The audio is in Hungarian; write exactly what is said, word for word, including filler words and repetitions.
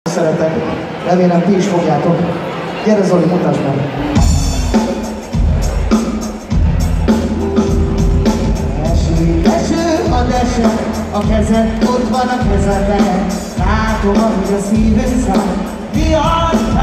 Szeretek, remélem ti is fogjátok. Gyere Zoli, mutasd meg! Eső, eső, a dese, a kezed, ott van a kezedben. Látom, ahogy a szíved száll, vihar,